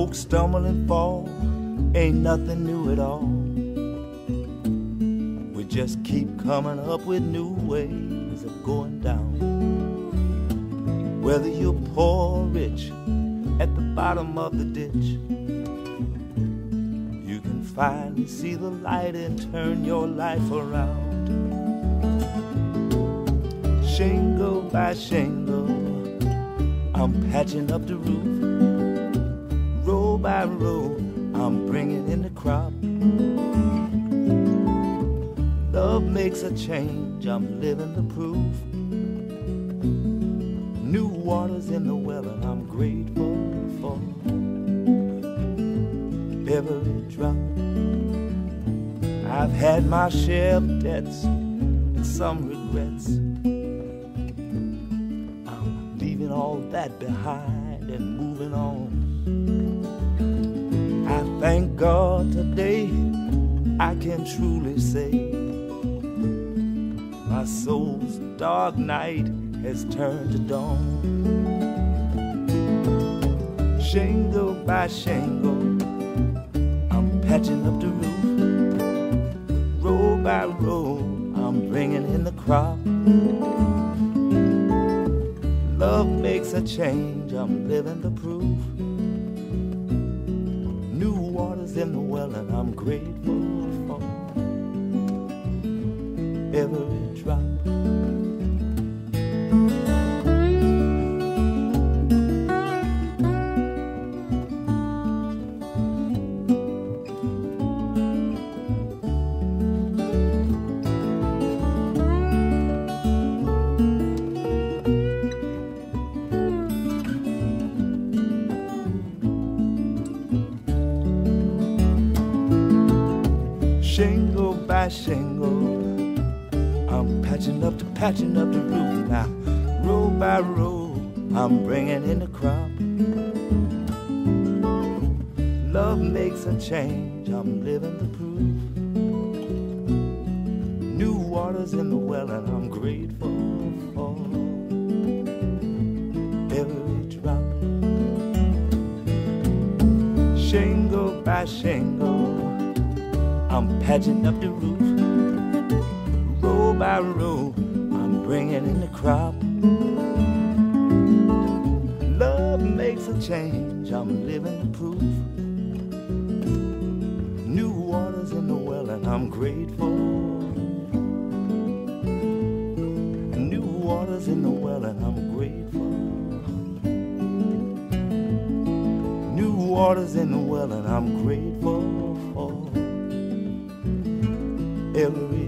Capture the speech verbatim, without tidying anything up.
Folks stumble and fall, ain't nothing new at all. We just keep coming up with new ways of going down. Whether you're poor or rich, at the bottom of the ditch, you can finally see the light and turn your life around. Shingle by shingle, I'm patching up the roof. Row by row, I'm bringing in the crop. Love makes a change, I'm living the proof. New water's in the well and I'm grateful for every drop. I've had my share of debts and some regrets. I'm leaving all that behind and moving on. I thank God today I can truly say my soul's dark night has turned to dawn. Shingle by shingle, I'm patching up the roof. Row by row, I'm bringing in the crop. Love makes a change, I'm living the proof. New water's in the well and I'm grateful for every drop. Shingle by shingle, I'm patching up the patching up the roof now. Row by row, I'm bringing in the crop. Love makes a change, I'm living the proof. New water's in the well and I'm grateful for every drop. Shingle by shingle, I'm patching up the roof. Row by row, I'm bringing in the crop. Love makes a change, I'm living the proof. New water's in the well and I'm grateful. New water's in the well and I'm grateful. New water's in the well and I'm grateful for every